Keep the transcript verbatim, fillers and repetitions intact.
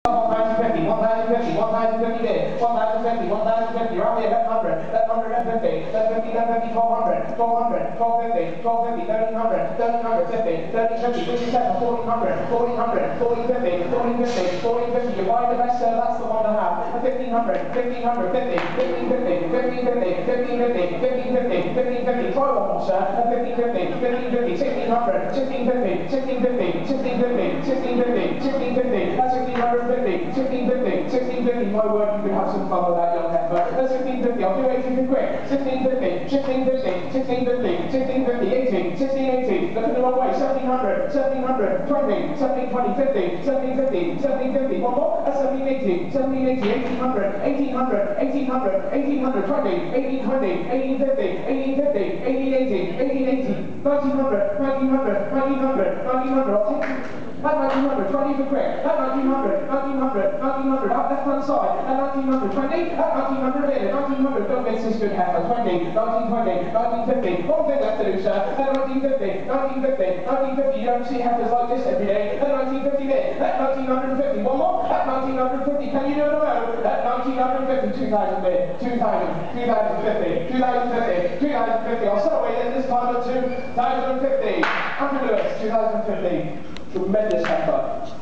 fifty, one thousand fifty, one thousand fifty there, one thousand fifty, one thousand fifty, right here, eleven hundred, eleven hundred, eleven fifty, eleven fifty, eleven fifty, twelve hundred, twelve hundred, twelve fifty, twelve fifty, thirteen hundred, thirteen hundred fifty, thirteen fifty, fifty-seven, fourteen hundred, fourteen hundred, fourteen fifty, fourteen fifty, fourteen fifty, you buy the best sir, that's the one to have, fifteen hundred, fifteen hundred, fifty, fifteen fifty, fifteen fifty, fifteen fifty, fifteen fifty, fifteen fifty, try one more sir, fifteen fifty, fifteen fifty, sixteen hundred, sixteen fifty, sixteen fifty, sixteen fifty, sixteen fifty, sixteen fifty, that's sixteen fifty, sixteen fifty, sixteen fifty, my word, you can have some fun with that young heifer. That's sixteen fifty, I'll do eighteen quick. sixteen fifty, sixteen fifty, sixteen fifty, sixteen fifty, eighteen, sixteen eighty, looking the wrong way, seventeen hundred, seventeen hundred, twenty, seventeen twenty, fifty, seventeen fifty, seventeen fifty, one more, that's seventeen eighty, seventeen eighty, eighteen hundred, eighteen hundred, eighteen hundred, eighteen hundred, twenty, eighteen twenty, eighteen fifty, eighteen fifty, eighteen eighty, eighteen eighty, nineteen hundred, nineteen hundred, nineteen hundred, nineteen hundred, I'll take that nineteen hundred, twenty for quick, that nineteen hundred, nineteen hundred, nineteen hundred, up left hand side, that nineteen hundred, twenty, that nineteen hundred here, nineteen hundred, don't miss this good heifer, twenty, nineteen twenty, nineteen fifty, one thing left to do sir, that nineteen fifty, nineteen fifty, nineteen fifty, you don't see heifers like this every day, that nineteen fifty there, that nineteen fifty, one more, that nineteen fifty, can you do it alone, that nineteen fifty, two thousand there, two thousand, two thousand fifty, two thousand fifty, two thousand fifty, I'll settle away then this time at two thousand fifty, Andrew Lewis, two thousand fifty. Tremendous heifer.